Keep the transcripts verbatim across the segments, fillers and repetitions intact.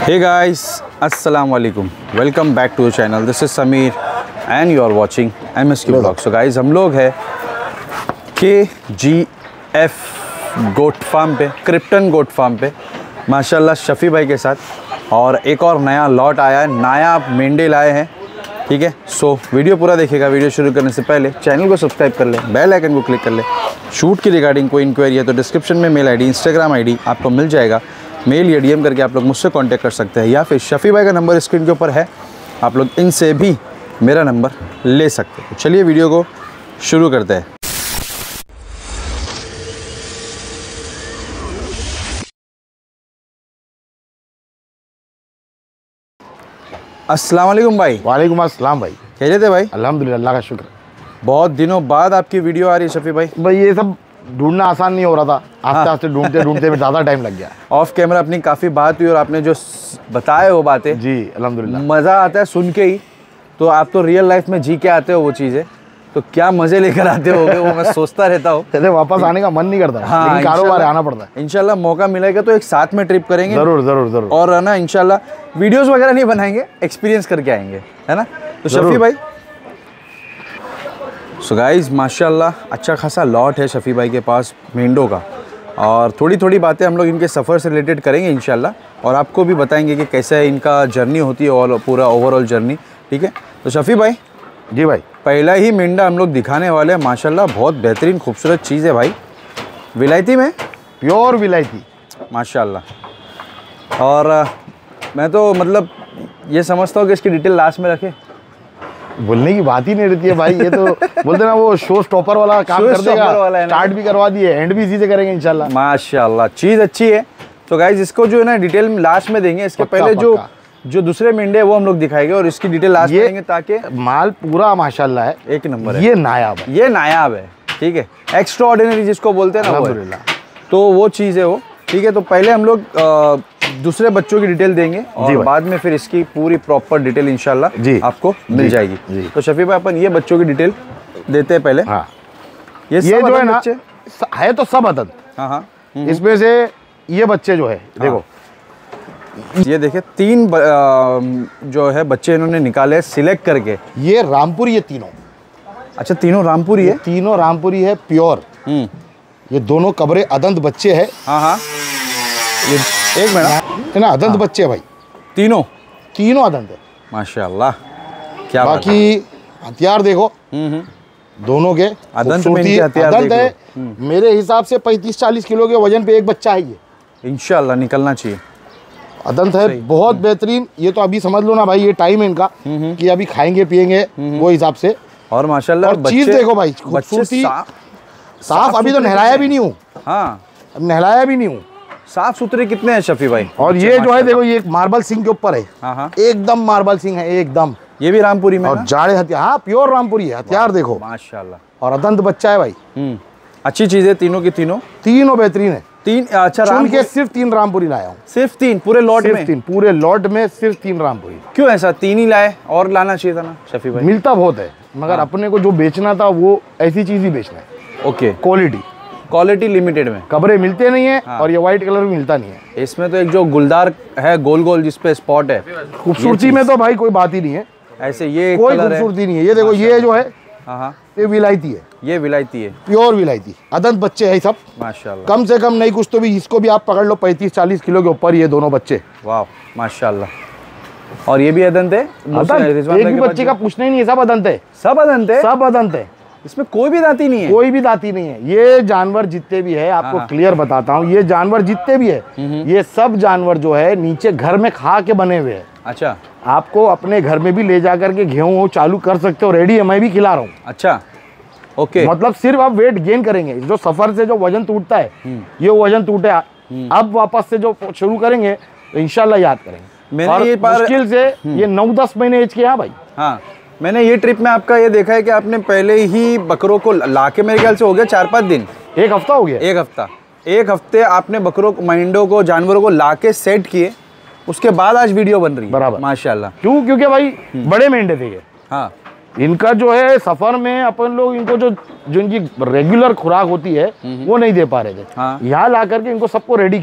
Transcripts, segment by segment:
Hey guys, अस्सलाम वालेकुम, welcome back to the channel. This is Sameer and you are watching M S Q blog. So guys, हम लोग हैं K G F goat farm पे, krypton goat farm पे माशाल्लाह शफ़ी भाई के साथ, और एक और नया लॉट आया है, नया मेंढे लाए हैं। ठीक है, सो वीडियो पूरा देखिएगा। वीडियो शुरू करने से पहले चैनल को सब्सक्राइब कर ले, बेल आइकन को क्लिक कर ले। शूट की रिगार्डिंग कोई इंक्वायरी है तो डिस्क्रिप्शन में मेल आईडी, इंस्टाग्राम आईडी आपको मिल जाएगा। मेल या डीएम करके आप लोग मुझसे कांटेक्ट कर सकते हैं, या फिर शफ़ी भाई का नंबर स्क्रीन के ऊपर है, आप लोग इनसे भी मेरा नंबर ले सकते हैं। तो चलिए वीडियो को शुरू करते हैं। अस्सलाम वालेकुम भाई। वालेकुम अस्सलाम भाई। कह थे भाई? अल्हम्दुलिल्लाह, अल्लाह का शुक्र। बहुत दिनों बाद आपकी वीडियो आ रही है शफ़ी भाई। भाई ये सब ढूंढना आसान नहीं हो रहा था, आस्ते आस्ते ढूंढते ढूंढते में ज़्यादा टाइम लग गया। ऑफ कैमरा अपनी काफ़ी बात हुई और आपने जो बताए वो बातें, जी अल्हम्दुलिल्लाह, मज़ा आता है सुन के ही। तो आप तो रियल लाइफ में जी के आते हो वो चीज़ें, तो क्या मज़े लेकर आते होगे वो मैं सोचता रहता हूँ। कहते वापस आने का मन नहीं करता, हाँ, लेकिन कारोबार आना पड़ता है। इंशाल्लाह मौका मिलेगा तो एक साथ में ट्रिप करेंगे, जरूर जरूर जरूर। और है ना इंशाल्लाह वीडियोस वगैरह नहीं बनाएंगे, एक्सपीरियंस करके आएंगे, है ना। तो शफ़ी भाई, सो गाइस माशाल्लाह अच्छा खासा लॉट है शफ़ी भाई के पास मेंढों का, और थोड़ी थोड़ी बातें हम लोग इनके सफ़र से रिलेटेड करेंगे इंशाल्लाह, और आपको भी बताएंगे कि कैसे इनका जर्नी होती है और पूरा ओवरऑल जर्नी। ठीक है, तो शफ़ी भाई, जी भाई, पहला ही मेंढा हम लोग दिखाने वाले हैं। माशाल्लाह बहुत बेहतरीन खूबसूरत चीज़ है भाई, विलायती में, प्योर विलायती माशाल्लाह। और आ, मैं तो मतलब ये समझता हूँ कि इसकी डिटेल लास्ट में रखें, बोलने की बात ही नहीं रहती है भाई। ये तो बोलते ना वो शो स्टॉपर वाला काम कर देगा, स्टार्ट भी करवा दिए, एंड भी इसी से करेंगे इंशाल्लाह। माशाल्लाह चीज़ अच्छी है। तो गाइज इसको जो है ना डिटेल में लास्ट में देंगे। इसके पक्का, पहले जो पक्का। जो दूसरे मेंढे वो हम लोग दिखाएंगे और इसकी डिटेल लास्ट में देंगे, ताकि माल पूरा माशाल्लाह है, एक नंबर है। ये नायाब है, ये नायाब है। ठीक है, एक्स्ट्रा ऑर्डिनरी जिसको बोलते हैं ना, अल्हम्दुलिल्लाह, तो वो चीज़ है वो। ठीक है, तो पहले हम लोग आ, दूसरे बच्चों की डिटेल देंगे और बाद में फिर इसकी पूरी प्रॉपर डिटेल इंशाल्लाह जी आपको मिल जाएगी। जी। तो शफ़ी भाई, अपन ये बच्चों की डिटेल देते हैं पहले। हाँ, ये, ये जो है ना बच्चे है तो सब अदद। हाँ हाँ, इसमें से ये बच्चे जो है देखो, ये देखिए तीन ब, आ, जो है बच्चे इन्होंने निकाले सिलेक्ट करके। ये रामपुरी, ये तीनों, अच्छा तीनों रामपुरी है? तीनों रामपुरी है, प्योर। हम्म, ये दोनों कब्रे अदंत बच्चे हैं। हाँ हाँ, ये एक मिनट है ना, अदंत हाँ। बच्चे हैं भाई, तीनों तीनों अदंत है माशाल्लाह। क्या बाकी हथियार देखो हम्म, दोनों के, अदंत में इनके हथियार अदंत देख है। मेरे हिसाब से पैंतीस चालीस किलो के वजन पे एक बच्चा है ये, इंशाल्लाह निकलना चाहिए। अदंत है, बहुत बेहतरीन। ये तो अभी समझ लो ना भाई, ये टाइम है इनका कि अभी खाएंगे पिएंगे वो हिसाब से। और माशाल्लाह और चीज देखो भाई, खूबसूरती, साफ। अभी तो नहलाया भी नहीं हूँ, हाँ अब नहलाया भी नहीं हूँ। साफ सुथरे कितने हैं शफ़ी भाई? और ये जो है देखो, ये एक मार्बल सिंह के ऊपर है, हाँ हाँ, एकदम मार्बल सिंह है एकदम। ये भी रामपुरी में और जाड़े हथियार, हाँ प्योर रामपुरी है, हथियार देखो माशाल्लाह। और अदंत बच्चा है भाई। हम्म, अच्छी चीज़ है, तीनों की तीनों तीनों बेहतरीन है। तीन, अच्छा चुन के सिर्फ तीन रामपुरी लाया हूँ, सिर्फ तीन पूरे लॉट में? तीन पूरे लॉट में सिर्फ तीन रामपुरी। क्यों ऐसा? तीन ही लाए, और लाना चाहिए था ना शफ़ी भाई? मिलता बहुत है, मगर अपने को जो बेचना था वो ऐसी चीज ही बेचना है। ओके, क्वालिटी, क्वालिटी लिमिटेड में कब्रे मिलते नहीं है। हाँ। और ये व्हाइट कलर भी मिलता नहीं है। इसमें तो एक जो गुलदार है गोल गोल जिसपे स्पॉट है, खूबसूरती में तो भाई कोई बात ही नहीं है, ऐसे ये कोई खूबसूरती नहीं है। ये देखो, ये जो है, हाँ हाँ, ये विलायती है, ये विलायती है, प्योर विलायती। अदंत बच्चे है सब माशाल्लाह। कम से कम नहीं कुछ तो भी इसको भी आप पकड़ लो पैंतीस चालीस किलो के ऊपर ये दोनों बच्चे। वाह माशाल्लाह। और ये भी अदंत है? अदंत, एक भी बच्चे का पूछना ही नहीं है, सब अदंत है, सब अदंत है, सब अदंत है। इसमें कोई भी दाती नहीं है? कोई भी दाती नहीं है। ये जानवर जितने भी है, आपको क्लियर बताता हूँ, ये जानवर जितने भी है, ये सब जानवर जो है नीचे घर में खा के बने हुए हैं। अच्छा, आपको अपने घर में भी ले जा करके गेहूँ चालू कर सकते हो, रेडी है, मैं भी खिला रहा हूँ। अच्छा ओके, मतलब सिर्फ आप वेट गेन करेंगे, जो सफर से जो वजन टूटता है, ये वजन टूटे, अब वापस से जो शुरू करेंगे तो इंशाल्लाह याद करेंगे। मैंने और ये बार मुश्किल से ये नौ दस महीने एज के हैं भाई। हाँ, मैंने ये ट्रिप में आपका ये देखा है कि आपने पहले ही बकरों को लाके, मेरे ख्याल से हो गया चार पाँच दिन, एक हफ्ता हो गया, एक हफ्ता एक हफ्ते आपने बकरों को, मेंढों को, जानवरों को लाके सेट किए, उसके बाद आज वीडियो बन रही है। बराबर, माशाल्लाह। क्यों? क्योंकि भाई बड़े मेंढे थे ये। हाँ, इनका जो है सफर में अपन लोग इनको जो जो इनकी रेगुलर खुराक होती है वो नहीं दे पा रहे थे। हाँ। यहाँ ला करके इनको सबको रेडी किए।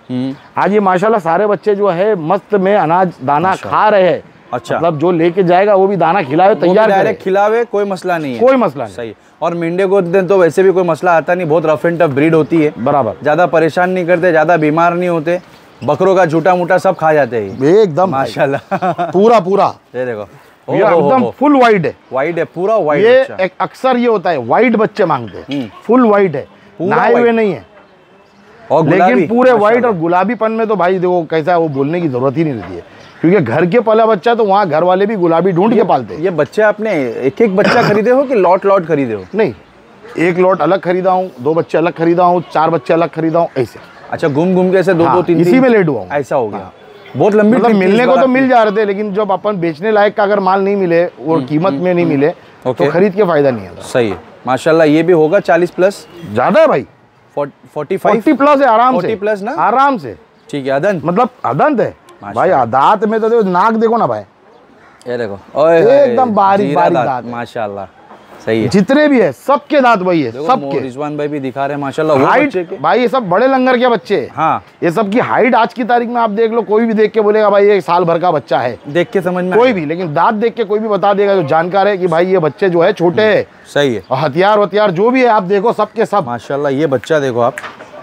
आज ये माशाल्लाह सारे बच्चे जो है मस्त में अनाज दाना खा रहे हैं। अच्छा, मतलब जो लेके जाएगा वो भी दाना खिलावे, तैयार डायरेक्ट खिलावे, कोई मसला नहीं है, कोई मसला नहीं। सही। और मेंढे को तो वैसे भी कोई मसला आता नहीं, बहुत रफ एंड टफ ब्रीड होती है, बराबर, ज्यादा परेशान नहीं करते, ज्यादा बीमार नहीं होते, बकरों का झूठा मूठा सब खा जाते हैं एकदम माशाल्लाह। पूरा पूरा ये देखो ये एकदम फुल वाइट है, वाइट है पूरा वाइट। ये एक अक्सर ये होता है वाइट बच्चे मांगते हैं, फुल वाइट है, नहाए हुए नहीं है, और लेकिन पूरे वाइट और गुलाबीपन में तो भाई देखो कैसा है, वो बोलने की जरूरत ही नहीं रहती है, क्योंकि घर के पला बच्चा तो वहाँ घर वाले भी गुलाबी ढूंढ के पालते हैं। ये बच्चे आपने एक एक बच्चा खरीदे हो कि लॉट लॉट खरीदे हो? नहीं, एक लॉट अलग खरीदा हूँ, दो बच्चे अलग खरीदा हूँ, चार बच्चे अलग खरीदा हूँ, ऐसे। अच्छा, घूम घूम के ऐसे दो हाँ, दो तीन इसी में लेट हुआ हूँ, ऐसा हो गया। बहुत लंबी मतलब मिलने को तो मिल जा रहे थे, लेकिन जब अपन बेचने लायक का अगर माल नहीं मिले और कीमत में नहीं मिले तो खरीद के फायदा नहीं है। सही है माशाल्लाह। ये भी होगा चालीस प्लस, ज्यादा है भाई, फोर्टी फाइव प्लस है आराम से, फोर्टी प्लस ना, आराम से। ठीक है, अदंत मतलब अदंत है भाई, दांत में तो देखो, नाक देखो ना भाई, ये देखो एकदम बारीक बारीक दांत माशाल्लाह। सही है, जितने भी है सबके दांत वही है, सबके। रिजवान भाई भी दिखा रहे हैं माशाल्लाह। हाइट भाई ये सब बड़े लंगर के बच्चे, हाँ, ये सब की हाइट आज की तारीख में आप देख लो, कोई भी देख के बोलेगा भाई ये साल भर का बच्चा है, देख के समझ में कोई भी, लेकिन दांत देख के कोई भी बता देगा जो जानकार है कि भाई ये बच्चे जो है छोटे है। सही है, और हथियार हथियार जो भी है आप देखो सबके सब माशाल्लाह। ये बच्चा देखो आप,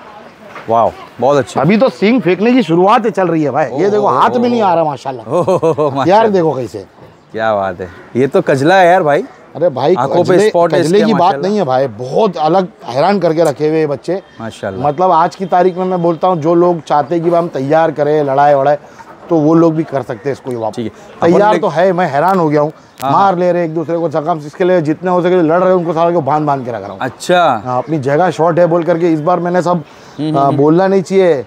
वाह बहुत अच्छा। अभी तो सींग फेंकने की शुरुआत चल रही है भाई, ये देखो हाथ में नहीं आ रहा माशाल्लाह, यार देखो कैसे, क्या बात है, ये तो कजला है यार भाई। अरे भाई कजले, कजले की बात नहीं है भाई, बहुत अलग हैरान करके रखे हुए बच्चे माशाल्लाह। मतलब आज की तारीख में मैं बोलता हूँ जो लोग चाहते हैं कि हम तैयार करें लड़ाई वड़ाई, तो वो लोग भी कर सकते हैं इसको वापस। तैयार तो है, मैं हैरान हो गया हूँ, मार ले रहे एक दूसरे को जख्म, इसके लिए जितने हो सके लड़ रहे हैं उनको सारे को बांध बांध के रख रहा हूँ। अच्छा, हाँ, अपनी जगह शॉर्ट है बोल करके इस बार मैंने सब आ, बोलना नहीं चाहिए,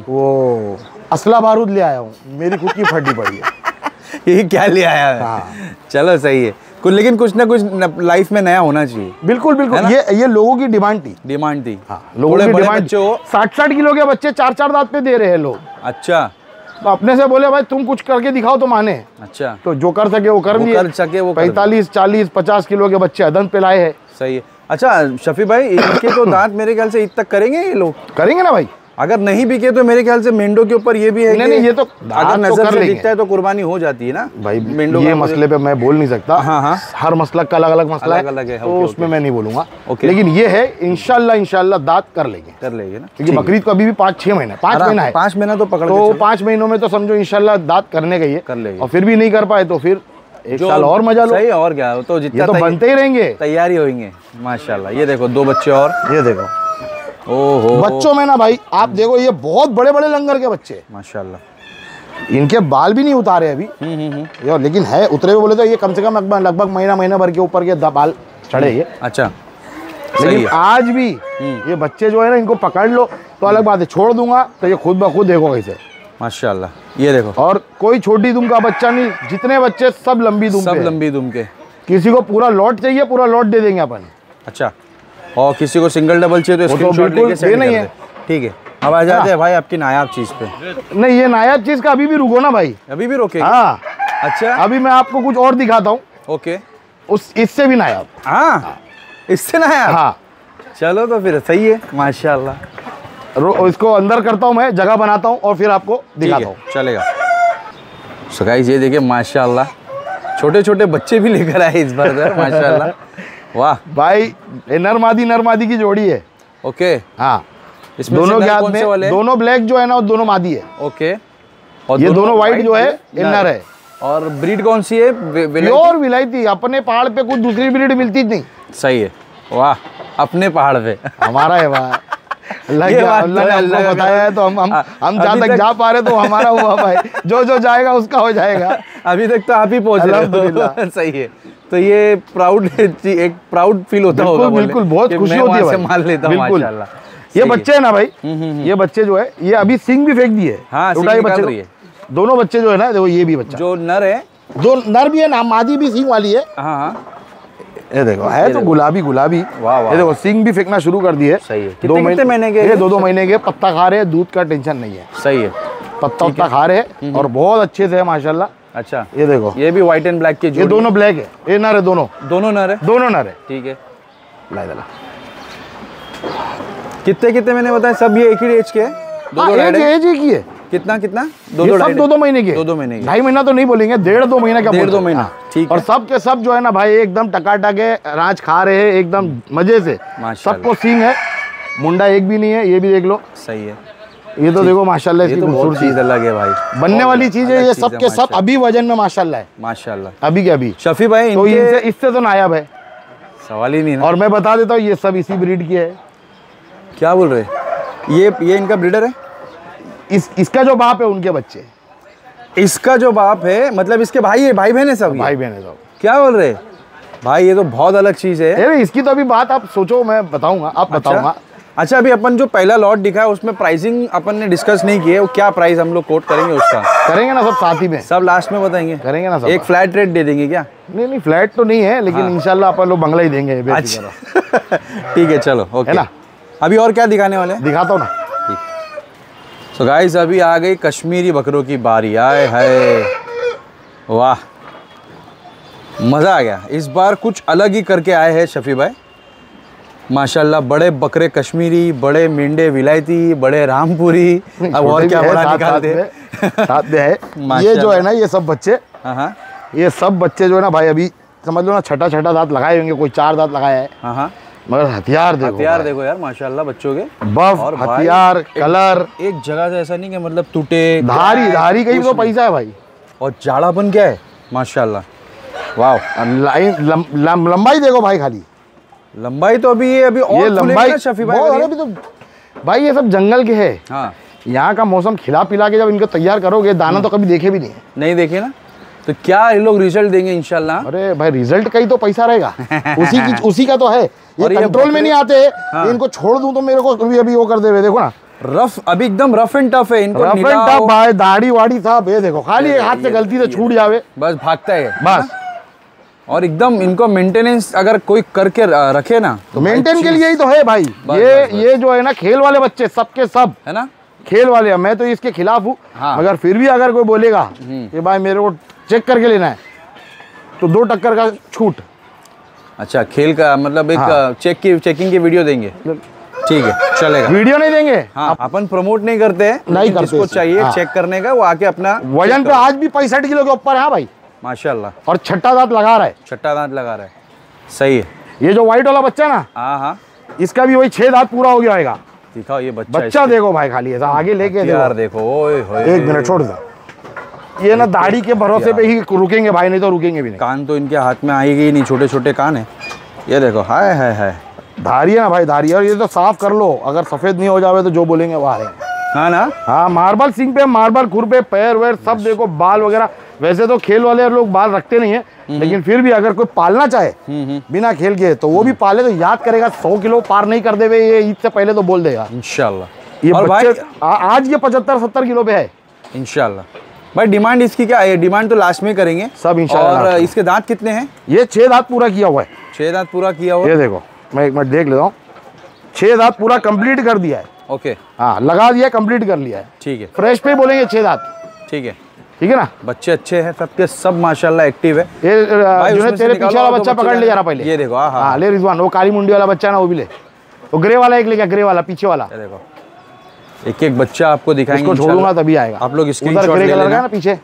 वो असला बारूद ले आया हूँ, मेरी खुद की फटी पड़ी है। ये क्या ले आया है? हाँ। चलो सही है, कुछ लेकिन कुछ ना कुछ लाइफ में नया होना चाहिए। बिल्कुल बिल्कुल, ये ये लोगों की डिमांड थी, डिमांड थी। हाँ, लोगों की डिमांड। साठ साठ किलो के बच्चे चार चार दांत पे दे रहे हैं लोग। अच्छा, तो अपने से बोले भाई तुम कुछ करके दिखाओ तो माने। अच्छा, तो जो कर सके वो कर लिए, कर सके वो पैंतालीस चालीस पचास किलो के बच्चे अदंत पे लाए हैं। सही है। अच्छा शफी भाई, इनके तो दांत मेरे ख्याल से इत तक करेंगे ये लोग? करेंगे ना भाई, अगर नहीं बिके तो मेरे ख्याल से मेंढो के ऊपर ये भी है। नहीं नहीं, ये तो अगर नजर से दिखता है तो कुर्बानी हो जाती है ना भाई। मेंढो ये मसले पे मैं बोल नहीं सकता, हाँ हाँ, हर मसलक का अलग अलग मसला अलग अलग है, तो उसमें मैं नहीं बोलूंगा, ओके। लेकिन ये है इंशाल्लाह इंशाल्लाह दांत कर लेंगे, कर लेंगे ना, क्योंकि बकरीद को अभी भी पाँच छह महीना पाँच महीना है, पाँच महीना तो पकड़, तो पाँच महीनों में तो समझो इंशाल्लाह दांत करने का ही है, कर लेंगे। और फिर भी नहीं कर पाए तो फिर एक साल और मजा लो। सही, और क्या, तो जितना तो बनते ही रहेंगे, तैयारी होंगे माशाल्लाह। ये देखो दो बच्चे और, ये देखो ओहो, बच्चों में ना भाई आप देखो ये बहुत बड़े बड़े लंगर के बच्चे माशाल्लाह। इनके बाल भी नहीं उतारे अभी, यार लेकिन है उतरे हुए बोले तो ये कम से कम लगभग महीना महीना भर के ऊपर के बाल चढ़े ये। अच्छा, लेकिन आज भी ये बच्चे जो है ना इनको पकड़ लो तो अलग बात है, छोड़ दूंगा तो ये खुद ब खुद देखो कैसे माशाल्लाह। ये देखो, और कोई छोटी दुम का बच्चा नहीं, जितने बच्चे सब लंबी दुम सब लंबी दुम के। किसी को पूरा लॉट चाहिए पूरा लॉट दे देंगे अपन। अच्छा, और किसी को सिंगल डबल चाहिए तो स्क्रीनशॉट लेके सेंड कर दे। ठीक है, अब आ जाते हैं भाई आपकी नायाब चीज पे। नहीं, ये नायाब चीज का अभी भी रुको ना भाई, अभी भी रोके? हाँ, अच्छा, अभी मैं आपको कुछ और दिखाता हूँ। ओके, उस इससे भी नायाब। हाँ, इससे नायाब। हाँ, चलो तो फिर सही है माशाल्लाह। इसको अंदर करता हूँ मैं, जगह बनाता हूँ और फिर आपको दिखाता हूँ। चलेगा। सो गाइस ये देखिए माशाल्लाह, छोटे छोटे बच्चे भी लेकर आए इस बार माशाल्लाह। वाह भाई, ये नरमादी नरमादी की जोड़ी है। ओके, हाँ, इसमें दोनों के हाथ में दोनों ब्लैक जो है ना वो दोनों मादी है। ओके, और ये दोनों व्हाइट जो है इनर है। और ब्रीड कौन सी है? प्योर विलायती। अपने पहाड़ पे कुछ दूसरी ब्रीड मिलती नहीं। सही है, वाह, अपने पहाड़ पे हमारा है भाई। अल्लाह के अल्लाह ने हमको बताया है तो हम हम हम जहाँ तक जा पा रहे तो हमारा हुआ भाई, जो जो जाएगा उसका हो जाएगा। अभी तक तो आप ही पहुंच रहे हो। सही है, तो ये प्राउड, एक प्राउड फील होता होगा। बिल्कुल, बहुत खुशी होती है भाई, मान लेता हूं माशाल्लाह। ये बच्चे है ना भाई, ये बच्चे जो है ये अभी सिंग भी फेंक दिए। हाँ, बच्चे दोनों बच्चे जो है ना देखो, ये भी बच्चा जो नर है, दो नर भी है ना, मादी भी सिंग वाली है। हाँ हाँ, ये देखो है तो गुलाबी गुलाबी। ये देखो सिंग भी फेंकना शुरू कर दिए। सही है, दो महीने के, ये दो दो महीने के, पत्ता खा रहे हैं, दूध का टेंशन नहीं है। सही है, पत्ता उत्ता खा रहे हैं और बहुत अच्छे से है माशाल्लाह। अच्छा, ये देखो ये भी व्हाइट एंड ब्लैक के, ये दोनों ब्लैक है, ये नर है, दोनों दोनों नर है, दोनों नर है। ठीक है, ला दला। कितने कितने मैंने बताया, सब ये एक ही एज के हैं? दो हाँ, दो एज एज एक ही है। कितना कितना दो ये दो सब दो दो महीने के, दो दो महीने के, ढाई महीना तो नहीं बोलेंगे, डेढ़ दो महीने का, डेढ़ दो महीना, ठीक और है। सब के सब जो है ना भाई एकदम टकाटक है, राज खा रहे हैं एकदम मजे से, सबको सींग है, मुंडा एक भी नहीं है, ये भी देख लो। सही है। ये तो देखो माशाल्लाह इसकी तो बहुत चीज अलग है भाई, बनने वाली चीज है ये, सब के सब अभी वजन में माशाल्लाह है, माशाल्लाह अभी के अभी। शफी भाई तो इनके इनसे इससे तो नायाब है, सवाल ही नहीं ना। और मैं बता देता हूँ ये सब इसी ब्रीड की है। क्या बोल रहे, ये ये इनका ब्रीडर है? इस इसका जो बाप है उनके बच्चे, इसका जो बाप है मतलब इसके भाई है, भाई बहन है सब? भाई बहन है सब। क्या बोल रहे भाई, ये तो बहुत अलग चीज है। अरे इसकी तो अभी बात आप सोचो, मैं बताऊंगा, आप बताऊंगा। अच्छा, अभी अपन जो पहला लॉट दिखा है उसमें प्राइसिंग अपन ने डिस्कस नहीं किए, वो क्या प्राइस हम लोग कोट करेंगे उसका? करेंगे ना सब साथ ही में, सब लास्ट में बताएंगे, करेंगे ना सब। एक फ्लैट रेट दे देंगे क्या? नहीं नहीं फ्लैट तो नहीं है, लेकिन इंशाल्लाह अपन लोग बंगला ही देंगे। अच्छा ठीक है, चलो ओके है ना। अभी और क्या दिखाने वाले हैं? दिखाता हूँ ना। तो गाइस अभी आ गई कश्मीरी बकरों की बारी। आए हाय, वाह मज़ा आ गया। इस बार कुछ अलग ही करके आए हैं शफी भाई माशाल्लाह। बड़े बकरे कश्मीरी, बड़े मेंढे विलायती, बड़े रामपुरी, अब और क्या बड़ा निकालते हैं साथ में है। ये जो है ना ये सब बच्चे, हाँ ये सब बच्चे जो है ना भाई अभी समझ लो ना छठा छठा दांत लगाए होंगे, कोई चार दांत लगाया है, हाँ हाँ। मगर हथियार देखो, हथियार देखो यार माशाल्लाह बच्चों के, बफ और हथियार कलर, एक जगह से ऐसा नहीं कि मतलब टूटे, धारी धारी कहीं तो पैसा है भाई, और जाड़ापन क्या है माशाल्लाह। वाह, लाइन लम, लम, लंबाई देखो भाई, खाली लंबाई तो अभी ये अभी और ये लंबाई शफी भाई, भाई अभी तो भाई ये सब जंगल के है। हाँ, यहाँ का मौसम खिला पिला के जब इनको तैयार करोगे, दाना तो कभी देखे भी नहीं है। नहीं देखे ना, तो क्या ये लोग रिजल्ट देंगे इंशाल्लाह। अरे भाई रिजल्ट का ही तो पैसा रहेगा उसी की उसी का तो है। ये कंट्रोल में नहीं आते, हाँ। इनको छोड़ दूं तो मेरे को अभी अभी वो कर दे, देखो ना रफ, अभी एकदम रफ एंड टफ है इनको, रफ एंड टफ भाई, दाढ़ी वाड़ी साहब, ये देखो खाली एक हाथ से गलती से छूट जावे बस भागता है बस। और एकदम इनको मेंटेनेंस अगर कोई करके रखे ना तो मेंटेन के लिए ही तो है भाई। ये ये जो है ना खेल वाले बच्चे सबके सब है ना, खेल वाले। मैं तो इसके खिलाफ हूँ, हाँ। मगर फिर भी अगर कोई बोलेगा कि भाई मेरे को चेक करके लेना है तो दो टक्कर का छूट। अच्छा, खेल का मतलब एक हाँ। चेक की चेकिंग की वीडियो देंगे, ठीक है चलेगा। वीडियो नहीं देंगे, हाँ, अपन प्रमोट नहीं करते हैं, नहीं करते। जिसको चाहिए हाँ। चेक करने का वो आके अपना वजन पे आज भी पैंसठ किलो के ऊपर है भाई माशाल्लाह, और छठा दांत लगा रहा है, छठा दांत लगा रहा है, सही है। ये जो व्हाइट वाला बच्चा ना, हाँ हाँ, इसका भी वही छह दांत पूरा हो गया होगा। दिखाओ ये बच्चा, बच्चा देखो भाई, खाली ऐसा आगे लेके यार देखो, ओए होए, एक मिनट छोड़ दो। ये ना दाढ़ी के भरोसे पे ही रुकेंगे भाई, नहीं तो रुकेंगे भी नहीं। कान तो इनके हाथ में आएगी नहीं, छोटे छोटे कान है, ये देखो, हाय हाय हाय, धारी है ना भाई, धारी है। और ये तो साफ कर लो, अगर सफेद नहीं हो जावे तो जो बोलेंगे वो आ रहे हैं। हाँ ना, हाँ, मार्बल सिंग पे, मार्बल खुर पे, पैर वैर सब देखो, बाल वगैरह। वैसे तो खेल वाले लोग बाल रखते नहीं है, लेकिन फिर भी अगर कोई पालना चाहे बिना खेल के तो वो भी पाले, तो याद करेगा सौ किलो पार नहीं कर देवे ये ईद से पहले तो बोल देगा इंशाल्लाह। ये और बच्चे भाई, आ, आज ये पचहत्तर सत्तर किलो पे है इंशाल्लाह। भाई डिमांड इसकी क्या है? डिमांड तो लास्ट में करेंगे सब इंशाल्लाह। और इसके दांत कितने हैं? ये छह दांत पूरा किया हुआ है, छह दांत पूरा किया हुआ है। ये देखो, मैं एक मिनट देख लेता हूँ, छह दांत पूरा कंप्लीट कर दिया है। ओके, हाँ लगा दिया, कंप्लीट कर लिया है, ठीक है। फ्रेश पे बोलेंगे छह दांत, ठीक है, ठीक है ना। बच्चे अच्छे हैं सबके सब माशाल्लाह, एक्टिव है। ये जो तेरे पीछे वाला बच्चा पकड़ ले जरा पहले, ये देखो, हाँ ले रिजवान, वो काली मुंडी वाला बच्चा ना वो भी ले, वो ग्रे वाला एक ले गया, ग्रे वाला पीछे वाला, देखो एक एक बच्चा आपको दिखाएंगे, इसको छोड़ूंगा तभी आएगा। आप लोग स्क्रीनशॉट ले लेना ना पीछे।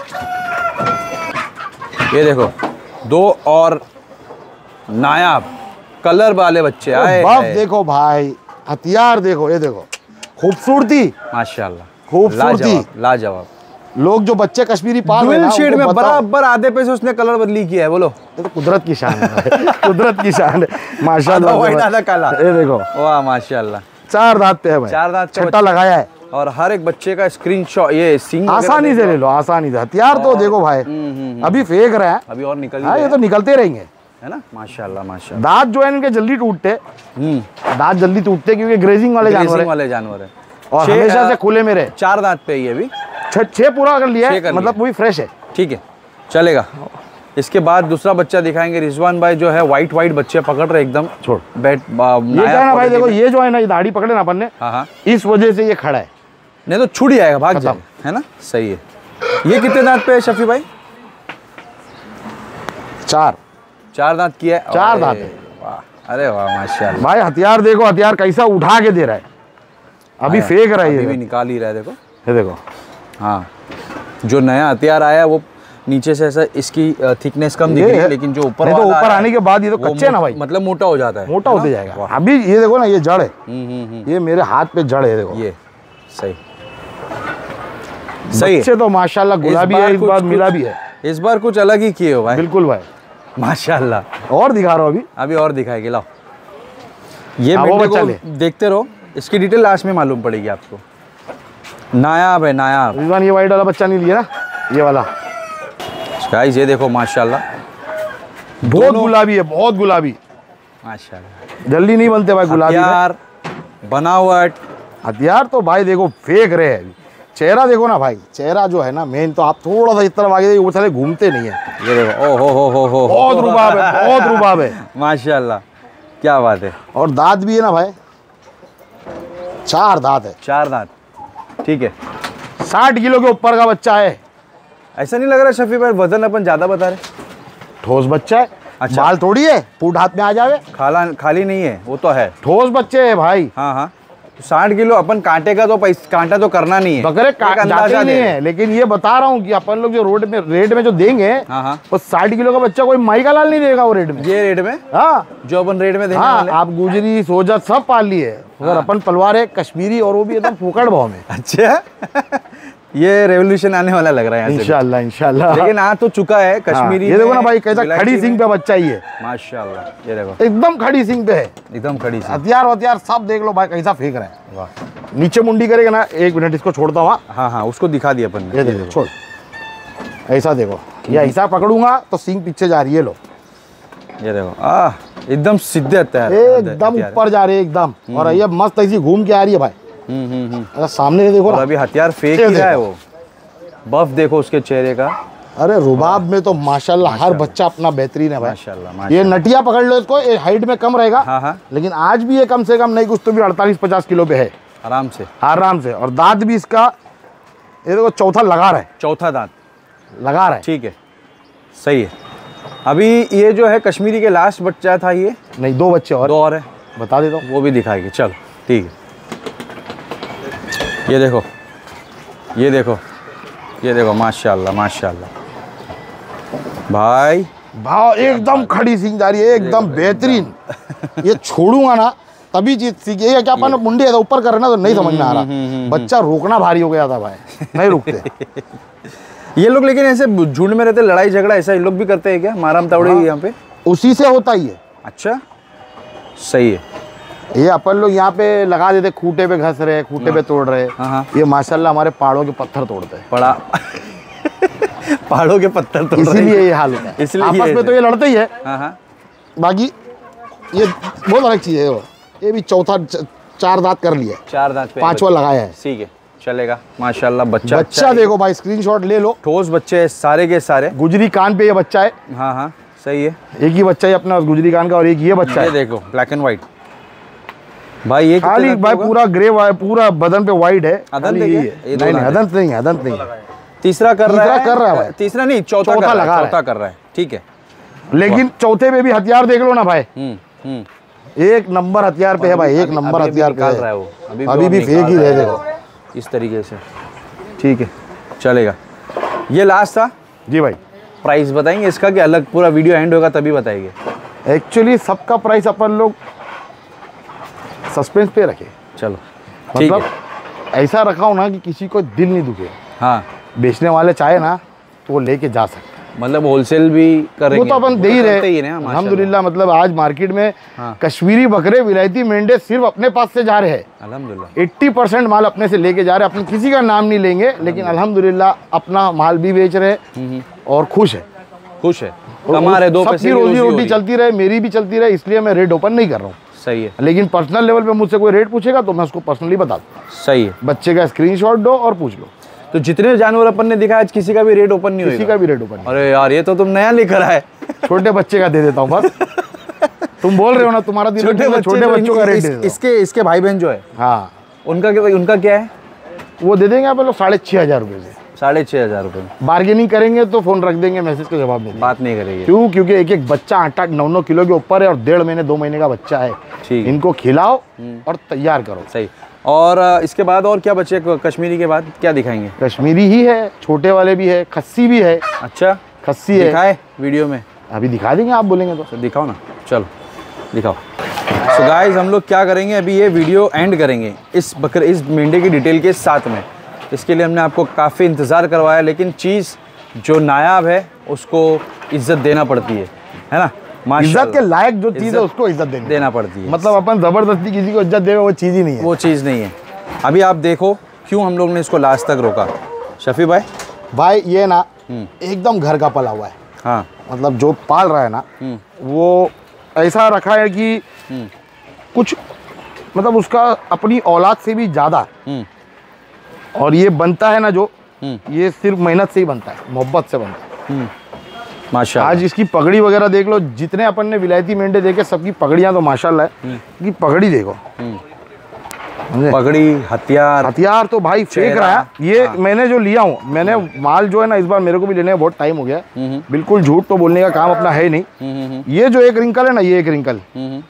ये देखो दो और नायाब कलर वाले बच्चे आए। बफ देखो भाई, हथियार देखो, ये देखो खूबसूरती माशाल्लाह, खूबसूरती लाजवाब। लोग जो बच्चे कश्मीरी पाल रहे हैं ना, शेड में बराबर आधे पैसे उसने कलर बदली किया है, बोलो। ये तो कुदरत की शान है कुदरत की शान है माशाल्लाह। व्हाइट आधा काला, ये देखो, वाह माशाल्लाह। चार दांत पे है भाई, चार दांत छट्टा लगाया है, और हर एक बच्चे का स्क्रीनशॉट, ये सिंग आसानी से ले लो, आसानी से। हथियार तो देखो भाई, अभी फेंक रहे हैं, अभी और निकल, हाँ ये तो निकलते रहेंगे, है ना माशाल्लाह माशाल्लाह। दांत जो है इनके जल्दी टूटते, दांत जल्दी टूटते क्योंकि ग्रेजिंग वाले जानवर वाले जानवर है, और हमेशा से खुले में रहे। चार दांत पे ही अभी छह पूरा कर लिया है, मतलब वही फ्रेश है, ठीक है चलेगा। इसके बाद दूसरा बच्चा दिखाएंगे। रिजवान भाई जो है व्हाइट व्हाइट बच्चे पकड़ रहे एकदम, छोड़ बैठ। ये क्या है ना भाई, देखो ये जो है ना, ये दाढ़ी पकड़े ना अपन ने, हाँ हाँ, इस वजह से ये खड़ा है, नहीं तो छूट जाएगा, भाग जाएगा, है ना, सही है। ये कितने दांत पे है शफी भाई? चार चार दांत किया है, चार दांत है। वाह, अरे वाह माशाल्लाह। भाई हथियार देखो, हथियार कैसा उठा के दे रहा है, अभी फेंक रहा है ये, भी निकाल ही रहा है, देखो ये देखो। हाँ, जो नया हथियार आया वो नीचे से ऐसा इसकी थिकनेस कम दिख रही है, लेकिन जो ऊपर तो ऊपर आने के बाद ये तो कच्चे ना भाई, मतलब मोटा हो जाता है, मोटा होते जाएगा। अभी ये देखो ना, ये जड़ है, ये मेरे हाथ पे जड़ है, देखो ये सही सही बच्चे तो माशाल्लाह गुलाबी है, इस बार मिला भी है, इस बार कुछ अलग ही किए हो भाई। बिल्कुल भाई, माशाल्लाह। और दिखा रहा हूँ अभी अभी और दिखाएंगे, लाओ ये को देखते रहो, इसकी डिटेल लास्ट में मालूम पड़ेगी आपको। नायाब है, नायाब। रिजवान ये वाइट वाला बच्चा नहीं लिया ना, ये वाला गाइस, ये देखो माशाल्लाह, बहुत गुलाबी है, बहुत गुलाबी माशाल्लाह। जल्दी नहीं बनते भाई गुलाबी। हथियार, बनावट, हथियार तो भाई देखो फेंक रहे हैं। चेहरा देखो ना भाई, चेहरा जो है ना मेन, तो आप थोड़ा सा इस तरफ आगे वो सारे घूमते नहीं है। ये देखो, ओ हो हो हो हो, बहुत रुबाब है, बहुत रुबाब है माशाल्लाह, क्या बात है। और दांत भी है ना भाई, चार दांत है, चार दांत, ठीक है। साठ किलो के ऊपर का बच्चा है। ऐसा नहीं लग रहा शफी भाई वजन अपन ज्यादा बता रहे? ठोस बच्चा है। अच्छा, बाल थोड़ी है, फूट हाथ में आ जावे, खाला खाली नहीं है, वो तो है, ठोस बच्चे है भाई। हाँ हाँ, साठ किलो अपन कांटे का तो पैसा, कांटा तो करना नहीं है, बकरे जाते नहीं है, लेकिन ये बता रहा हूँ कि अपन लोग जो रोड में रेट में जो देंगे, हाँ हाँ, वो साठ किलो का बच्चा कोई माई का लाल नहीं देगा वो रेट में। ये रेट में, हाँ, जो अपन रेट में देंगे। हाँ, आप गुजरी सोजा सब पाल लिए, अगर अपन पलवार है कश्मीरी, और वो भी एकदम फुकड़ भाव में। अच्छा ये रेवोल्यूशन आने वाला लग रहा है इंशाल्लाह, इंशाल्लाह। लेकिन आ तो चुका है कश्मीरी। ये देखो ना भाई, कैसा खड़ी सिंग पे बच्चा ही है, माशाल्लाह। ये देखो एकदम खड़ी सिंग पे है, एकदम खड़ी सिंग। हथियार हथियार सब देख लो भाई, कैसा फेंक रहे हैं। वाह, नीचे मुंडी करेगा ना, एक मिनट इसको छोड़ता हूँ। हाँ हाँ, उसको दिखा दिया अपन ने। ये देखो, छोड़, ऐसा देखो, ये ऐसा पकड़ूंगा तो सिंग पीछे जा रही है। लो ये देखो, आ एकदम सीधे हथियार, एकदम ऊपर जा रही है एकदम, और ये मस्त ऐसी घूम के आ रही है भाई। हम्म हम्म हम्म। अगर सामने से देखो ना, अभी हथियार फेंक ही रहा है वो, बफ देखो उसके चेहरे का। अरे रुबाब में तो माशाल्लाह हर बच्चा अपना बेहतरीन है भाई। माशाल्लाह, माशाल्लाह। ये नटिया पकड़ लो इसको, ये हाइट में कम रहेगा, हाँ हाँ, लेकिन आज भी ये कम से कम नहीं कुछ तो भी अड़तालीस पचास किलो पे है आराम से, आराम से। और दांत भी इसका, ये देखो चौथा लगा रहा है, चौथा दांत लगा रहा है, ठीक है, सही है। अभी ये जो है कश्मीरी के लास्ट बच्चा था ये, नहीं दो बच्चे और, दो और है, बता देता हूँ, वो भी दिखाएगी। चलो ठीक है, ये देखो, ये देखो, ये देखो, माशाल्लाह माशाल्लाह भाई, भाव एकदम खड़ी सिंग जा रही है, एकदम बेहतरीन। ये छोड़ूंगा ना तभी चीज सीखिए। ये क्या अपन मुंडी है ऊपर कर रहे ना, तो नहीं समझ में आ रहा, बच्चा रोकना भारी हो गया था भाई, नहीं रुकते ये लोग। लेकिन ऐसे झुंड में रहते, लड़ाई झगड़ा ऐसा ये लोग भी करते हैं क्या? माराम तावड़े यहाँ पे उसी से होता ही है। अच्छा, सही है। ये अपन लोग यहाँ पे लगा देते, खूंटे पे घस रहे, खूंटे पे तोड़ रहे। हाँ, ये माशाल्लाह हमारे पहाड़ों के पत्थर तोड़ते हैं, पड़ा पहाड़ों के पत्थर तोड़ रहे हैं, इसीलिए ये हाल होता है। इसलिए आपस में तो ये लड़ते ही है। हाँ हाँ, बाकी ये बहुत अलग चीज है। ये भी चौथा चार दांत कर लिया, चार दांत पे पांचवा लगाया है, ठीक है, चलेगा माशाल्लाह। बच्चा बच्चा देखो भाई, स्क्रीनशॉट ले लो, ठोस बच्चे हैं सारे के सारे। गुजरी कान पे ये बच्चा है। हाँ हाँ, सही है। एक ही बच्चा है अपना गुजरी कान का, और एक ये बच्चा ये है। देखो ब्लैक एंड व्हाइट भाई, ये खाली भाई पूरा ग्रे, पूरा बदन पे व्हाइट है। अदंत है क्या? नहीं नहीं, अदंत नहीं है, अदंत नहीं है। तीसरा कर रहा है, कर रहा है भाई, तीसरा नहीं, चौथा चौथा लगा रहा है, चौथा कर रहा है, ठीक है। लेकिन चौथे में भी हथियार देख लो ना भाई, हम्म हम्म, एक नंबर हथियार पे है भाई, एक नंबर हथियार पे रहा है है वो, अभी अभी भी फेंक ही रहे देखो इस तरीके से, ठीक है, चलेगा। ये लास्ट था जी भाई। प्राइस बताएंगे इसका कि अलग? पूरा वीडियो एंड होगा तभी बताएंगे। एक्चुअली सबका प्राइस अपन लोग सस्पेंस पे रखे, चलो ठीक मतलब है। ऐसा रखा हो ना कि किसी को दिल नहीं दुखे। हाँ, बेचने वाले चाहे ना तो वो लेके जा सकते, मतलब होलसेल भी करेंगे, वो तो अपन दे ही रहे हैं अल्हम्दुलिल्लाह। मतलब आज मार्केट में हाँ। कश्मीरी बकरे विलायती मेंढे सिर्फ अपने पास से जा रहे हैं अल्हम्दुलिल्लाह। अस्सी परसेंट माल अपने से लेके जा रहे हैं। अपन किसी का नाम नहीं लेंगे, लेकिन अल्हम्दुलिल्लाह अपना माल भी बेच रहे हैं और खुश है, खुश है, कमा रहे, दो पैसे सबकी रोजी रोटी चलती रहे, मेरी भी चलती रहे, इसलिए मैं रेट ओपन नहीं कर रहा हूँ। सही है, लेकिन पर्सनल लेवल पे मुझसे कोई रेट पूछेगा तो मैं उसको पर्सनली बता दूँ। सही है, बच्चे का स्क्रीनशॉट दो और पूछ लो। तो जितने जानवर अपन ने दिखाया आज किसी का भी रेट ओपन नहीं होगा? किसी का भी रेट ओपन नहीं। अरे यार, ये तो तुम नया लेकर आए। छोटे बच्चे का दे देता हूँ बस। तुम बोल रहे हो ना तुम्हारा दिन, छोटे बच्चे, छोटे बच्चों का रेट दे दो। इसके इसके भाई बहन जो है, हाँ, उनका क्या, उनका क्या है? वो दे देंगे आप लोग साढ़े छः हजार रुपये से। साढ़े छः हजार रुपये बार्गेनिंग करेंगे तो फोन रख देंगे, मैसेज का जवाब नहीं, बात नहीं करेंगे। क्यों? क्योंकि एक एक बच्चा आठ आठ नौ नौ किलो के ऊपर है और डेढ़ महीने दो महीने का बच्चा है। ठीक है, इनको खिलाओ और तैयार करो। सही। और अ, इसके बाद और क्या बचे? कश्मीरी के बाद क्या दिखाएंगे? कश्मीरी ही है, छोटे वाले भी है, खस्सी भी है। अच्छा, खस्सी है। दिखाए वीडियो में? अभी दिखा देंगे, आप बोलेंगे तो। तो दिखाओ ना, चलो दिखाओ। सो गाइस, हम लोग क्या करेंगे अभी, ये वीडियो एंड करेंगे इस बकरे इस मेंढे की डिटेल के साथ में। इसके लिए हमने आपको काफ़ी इंतज़ार करवाया, लेकिन चीज़ जो नायाब है उसको इज्जत देना पड़ती है, है ना? इज्जत के लायक जो चीज़ है उसको इज्जत देनी देना पड़ती है। मतलब अपन ज़बरदस्ती किसी को इज्जत देवे, वो चीज़ ही नहीं है। वो चीज़ नहीं है। अभी आप देखो क्यों हम लोग ने इसको लास्ट तक रोका। शफी भाई भाई ये ना एकदम घर का पला हुआ है। हाँ, मतलब जो पाल रहा है ना वो ऐसा रखा है कि कुछ मतलब उसका अपनी औलाद से भी ज़्यादा। और ये बनता है ना जो, ये सिर्फ मेहनत से ही बनता है, मोहब्बत से बनता है। माशाल्लाह। आज इसकी पगड़ी वगैरह देख लो, जितने अपन ने विलायती मेंढे देखे सबकी पगड़ियाँ तो माशाल्लाह है। कि पगड़ी देखो, पगड़ी, हथियार हथियार तो भाई फेंक रहा है ये। हाँ। मैंने जो लिया हूँ, मैंने माल जो है ना इस बार मेरे को भी लेने में बहुत टाइम हो गया। बिल्कुल झूठ तो बोलने का काम अपना है नहीं। ये जो एक रिंकल है ना, ये एक रिंकल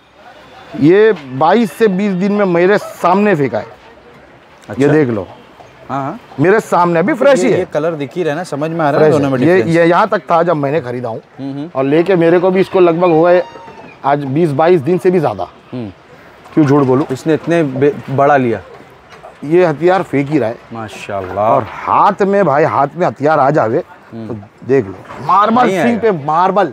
ये बाईस से बीस दिन में मेरे सामने फेंका है। अच्छा? ये देख लो। हाँ, मेरे सामने अभी फ्रेश ही है। ये कलर दिख ही रहा है ना, समझ में आ रहा है दोनों में डिफरेंस। ये यहाँ तक था जब मैंने खरीदा हूँ, और लेके मेरे को भी इसको लगभग हो गए आज बीस बाईस दिन से भी ज़्यादा। क्यों झूठ बोलूं? इसने इतने बड़ा लिया। ये हथियार फेंक ही रहा है माशाल्लाह। और हाथ में भाई, हाथ में हथियार आ जावे तो देख लो, मार्बल सिंह पे मार्बल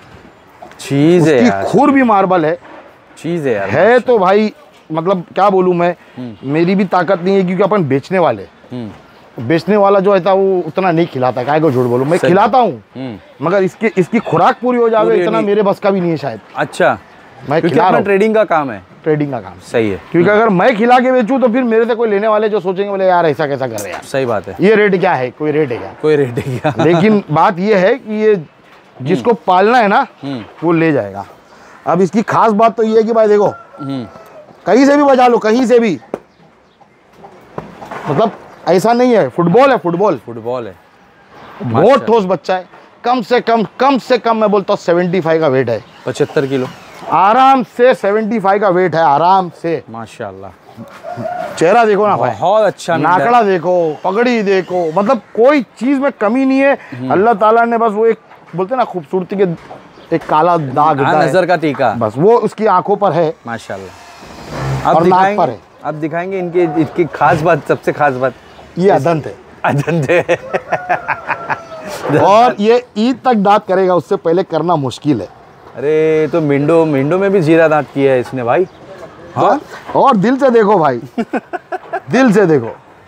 चीज है यार। खुर भी मार्बल है, चीज है यार। है तो भाई मतलब क्या बोलूं मैं, मेरी भी ताकत नहीं है क्योंकि अपन बेचने वाले। बेचने वाला जो है वो उतना नहीं खिलाता, काहे को झूठ बोलूं, मैं खिलाता हूँ मगर इसके इसकी खुराक पूरी हो जावे इतना मेरे बस का भी नहीं है शायद। अच्छा, मैं खिला रहा हूं। ट्रेडिंग का काम है। ट्रेडिंग का काम सही है, क्योंकि अगर मैं खिला के बेचूं तो फिर मेरे से कोई लेने वाले जो सोचेंगे बोले यार ऐसा कैसा कर रहे हैं यार। सही बात है। ये रेट क्या है, कोई रेट है क्या? कोई रेट है क्या? लेकिन बात ये है कि ये जिसको पालना है ना वो ले जाएगा। अब इसकी खास बात तो ये है कि भाई देखो, कहीं से भी बजा लो, कहीं से भी, मतलब ऐसा नहीं है। फुटबॉल है, फुटबॉल फुटबॉल है। बहुत ठोस बच्चा है। कम से कम कम से कम मैं बोलता हूँ सेवेंटी फाइव का वेट है। पचहत्तर किलो आराम से सेवेंटी फाइव का वेट है, आराम से। माशाल्लाह। चेहरा देखो ना भाई, बहुत अच्छा। नाकड़ा देखो, पगड़ी देखो, मतलब कोई चीज में कमी नहीं है। अल्लाह ताला ने बस वो एक बोलते ना खूबसूरती के एक काला दाग, नजर का टीका, बस वो उसकी आंखों पर है माशाल्लाह। अब दिखाएंगे पर है। अब दिखाएंगे इनके इनकी खास बात, सबसे खास बात ये अदंत है। अदंत है। और ये ईद तक दांत करेगा, उससे पहले करना मुश्किल है। अरे तो मिंडो मिंडो में भी जीरा दांत किया है इसने भाई। हाँ, और दिल से देखो भाई, दिल से देखो।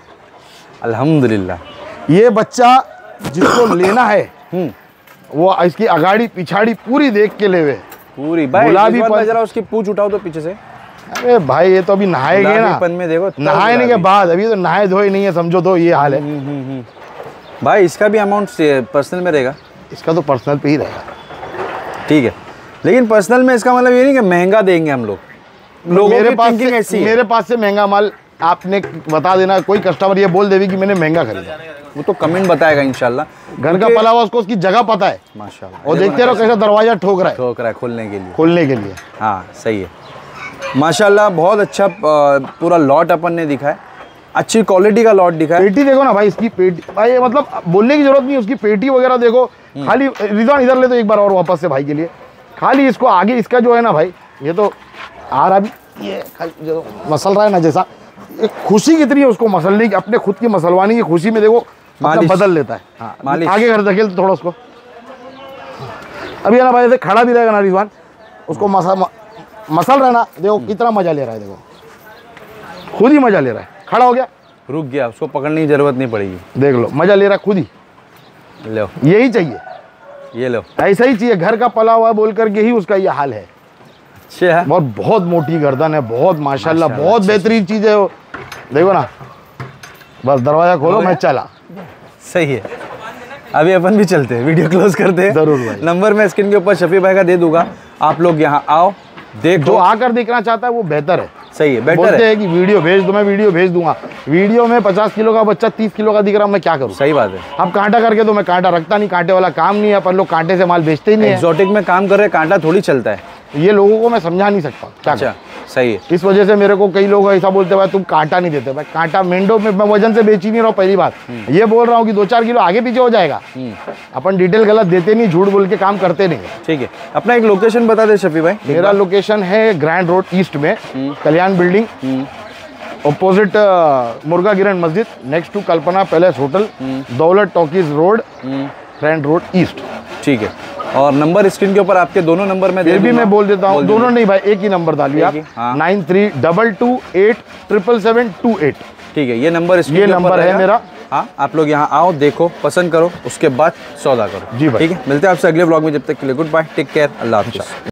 अल्हम्दुलिल्लाह। ये बच्चा जिसको लेना है वो इसकी अगाड़ी पिछाड़ी पूरी देख के लेवे, पूरी भाई। गुलाबी पर जरा उसकी पूंछ उठाओ तो पीछे से। अरे भाई ये तो अभी नहाएंगे ना, में देखो नहाने के बाद, अभी तो नहाए धोए नहीं है समझो, तो ये हाल है। भाई इसका भी अमाउंट पर्सनल में रहेगा? इसका तो पर्सनल पे ही रहेगा। ठीक है, लेकिन पर्सनल में इसका मतलब ये नहीं कि महंगा देंगे हम लोग। लोगों मेरे की पास थिंकिंग से, ऐसी है। मेरे पास से महंगा माल आपने बता देना, कोई कस्टमर ये बोल देवी कि मैंने महंगा खरीदा, वो तो कमेंट बताएगा इंशाल्लाह। घर का पला हुआ उसको उसकी जगह पता है माशाल्लाह। और देखते रहो कैसा दरवाजा ठोक रहा है, ठोक रहा है खोलने के लिए, खोलने के लिए। हाँ सही है माशाल्लाह। बहुत अच्छा पूरा लॉट अपन ने दिखाया, अच्छी क्वालिटी का लॉट दिखाया। पेटी देखो ना भाई, इसकी पेटी भाई मतलब बोलने की जरूरत नहीं, उसकी पेटी वगैरह देखो। खाली रिजवान इधर ले तो एक बार और वापस से भाई के लिए, खाली इसको आगे इसका जो है ना भाई, ये तो आ रहा भी, ये जो मसल रहा है ना जैसा, एक खुशी कितनी है उसको मसलने की, अपने खुद की मसलवानी की खुशी में देखो बदल लेता है। हाँ, आगे कर धकेल थोड़ा उसको। अभी है ना भाई ऐसे खड़ा भी रहेगा ना रिजवान, उसको मसल मसल रहा है ना, देखो कितना मजा ले रहा है, देखो खुद ही मजा ले रहा है। खड़ा हो गया, रुक गया, उसको पकड़ने की जरूरत नहीं पड़ेगी। देख लो मजा ले रहा है खुद ही। लो यही चाहिए, ये लो ऐसा ही चाहिए। घर का पला हुआ बोल करके ही उसका ये हाल है। अच्छा, बहुत बहुत मोटी गर्दन है, बहुत माशाल्लाह, बहुत बेहतरीन चीज है वो। देखो ना, बस दरवाजा खोलो मैं चला। सही है, अभी अपन भी चलते हैं, वीडियो क्लोज करते हैं। जरूर भाई। नंबर मैं स्क्रीन के ऊपर शफी भाई का दे दूंगा, आप लोग यहाँ आओ देखो। जो आकर देखना चाहता है वो बेहतर है। सही है, बेहतर बोलते है हैं कि वीडियो भेज दो, मैं वीडियो भेज दूंगा। वीडियो में पचास किलो का बच्चा तीस किलो का दिख रहा, मैं क्या करूँ? सही बात है। अब कांटा करके तो मैं कांटा रखता नहीं, कांटे वाला काम नहीं है, अपन लोग कांटे से माल बेचते ही नहीं है। एक्सोटिक में काम कर रहे, कांटा थोड़ी चलता है। ये लोगों को मैं समझा नहीं सकता क्या। अच्छा, सही है। इस वजह से मेरे को कई लोग ऐसा बोलते हैं भाई तुम कांटा नहीं देते। भाई कांटा मेंढो में मैं वजन से बेच ही नहीं रहा हूँ, पहली बात ये बोल रहा हूँ कि दो चार किलो आगे पीछे हो जाएगा। अपन डिटेल गलत देते नहीं, झूठ बोल के काम करते नहीं। ठीक है, अपना एक लोकेशन बता दे शफी भाई। मेरा लोकेशन है ग्रैंड रोड ईस्ट में, कल्याण बिल्डिंग, ऑपोजिट मुर्गा गिरन मस्जिद, next to Kalpana palace hotel, Daulat talkies road, grand road east. ठीक है, और नंबर स्क्रीन के ऊपर आपके दोनों नंबर में फिर भी मैं बोल देता हूँ, दोनों नहीं भाई, एक ही नंबर डालिए आप, nine three double two eight triple seven two eight. ठीक है, ये नंबर ये नंबर है मेरा। हाँ, आप लोग यहाँ आओ, देखो, पसंद करो, उसके बाद सौदा करो। जी भाई, ठीक है, मिलते हैं आपसे अगले ब्लॉग में। जब तक के लिए गुड बाय, टेक केयर, अल्लाह हाफिज़।